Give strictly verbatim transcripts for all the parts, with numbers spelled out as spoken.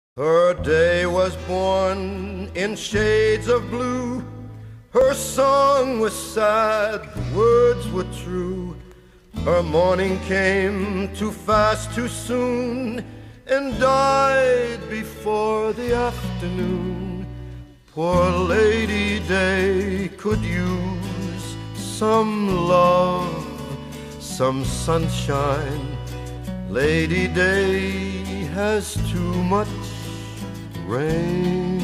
Her day was born in shades of blue. Her song was sad, the words were true. Her morning came too fast, too soon, and died before the afternoon. Poor Lady Day could use some love, some sunshine. Lady Day has too much rain.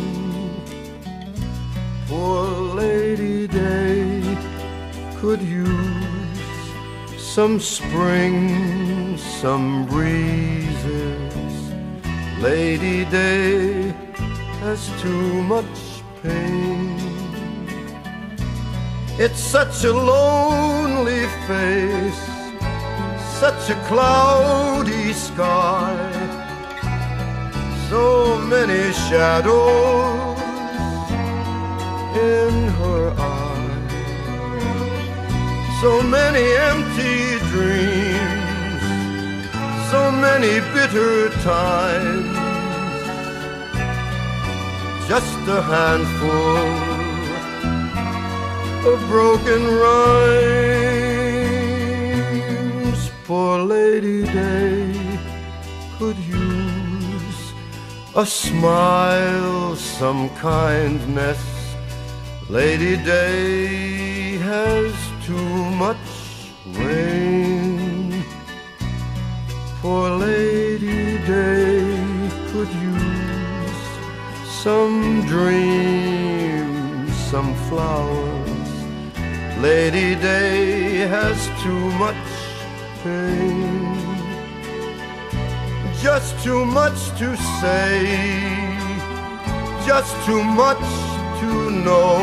Poor Lady Day could use some spring, some breezes. Lady Day has too much pain. It's such a lonely face, such a cloudy sky, so many shadows in her eyes, so many empty dreams, so many bitter times. Just a handful of broken rhymes. Poor Lady Day could use a smile, some kindness. Lady Day has too much rain. Poor Lady Day could use some dreams, some flowers. Lady Day has too much pain. Just too much to say, just too much to know,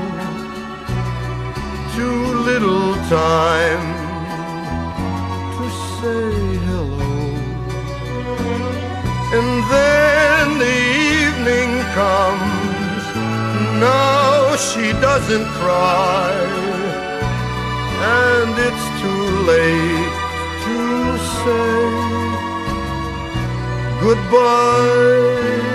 too little time to say hello. And then the evening comes, now she doesn't cry, and it's too late to say goodbye.